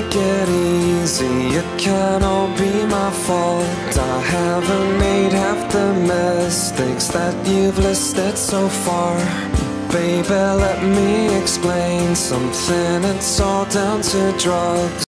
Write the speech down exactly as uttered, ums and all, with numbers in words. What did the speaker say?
take it easy, it can't all be my fault. I haven't made half the mistakes that you've listed so far. Baby, let me explain something, it's all down to drugs.